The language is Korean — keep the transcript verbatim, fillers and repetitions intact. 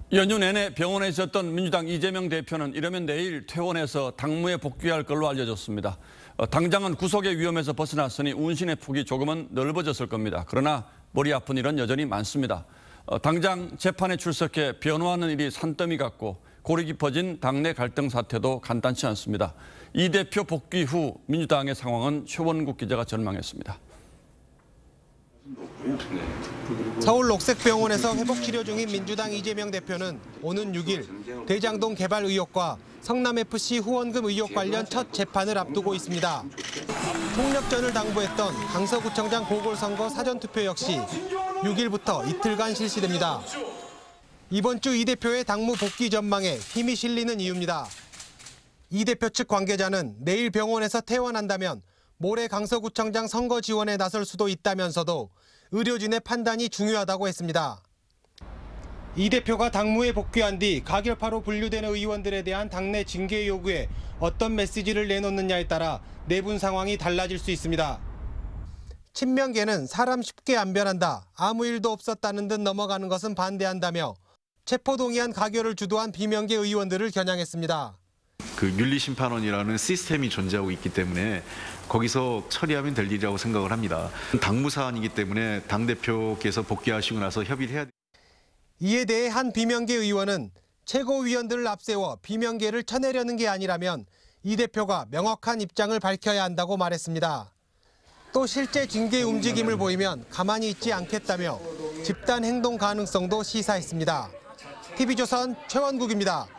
연휴 내내 병원에 있었던 민주당 이재명 대표는 이러면 내일 퇴원해서 당무에 복귀할 걸로 알려졌습니다. 어, 당장은 구속의 위험에서 벗어났으니 운신의 폭이 조금은 넓어졌을 겁니다. 그러나 머리 아픈 일은 여전히 많습니다. 어, 당장 재판에 출석해 변호하는 일이 산더미 같고 골이 깊어진 당내 갈등 사태도 간단치 않습니다. 이 대표 복귀 후 민주당의 상황은 최원국 기자가 전망했습니다. 서울 녹색병원에서 회복치료 중인 민주당 이재명 대표는 오는 육 일 대장동 개발 의혹과 성남에프씨 후원금 의혹 관련 첫 재판을 앞두고 있습니다. 통력전을 당부했던 강서구청장 보궐선거 사전투표 역시 육 일부터 이틀간 실시됩니다. 이번 주 이 대표의 당무 복귀 전망에 힘이 실리는 이유입니다. 이 대표 측 관계자는 내일 병원에서 퇴원한다면 모레 강서구청장 선거 지원에 나설 수도 있다면서도 의료진의 판단이 중요하다고 했습니다. 이 대표가 당무에 복귀한 뒤 가결파로 분류되는 의원들에 대한 당내 징계 요구에 어떤 메시지를 내놓느냐에 따라 내분 상황이 달라질 수 있습니다. 친명계는 사람 쉽게 안 변한다, 아무 일도 없었다는 듯 넘어가는 것은 반대한다며 체포동의안 가결을 주도한 비명계 의원들을 겨냥했습니다. 그 윤리심판원이라는 시스템이 존재하고 있기 때문에 거기서 처리하면 될 일이라고 생각을 합니다. 당무 사안이기 때문에 당대표께서 복귀하시고 나서 협의를 해야 됩니다. 이에 대해 한 비명계 의원은 최고위원들을 앞세워 비명계를 쳐내려는 게 아니라면 이 대표가 명확한 입장을 밝혀야 한다고 말했습니다. 또 실제 징계 움직임을 보이면 가만히 있지 않겠다며 집단 행동 가능성도 시사했습니다. 티비조선 최원국입니다.